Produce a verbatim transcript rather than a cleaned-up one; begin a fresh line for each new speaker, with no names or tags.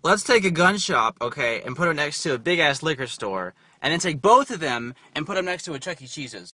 Let's take a gun shop, okay, and put it next to a big-ass liquor store, and then take both of them and put them next to a Chuck E. Cheese's.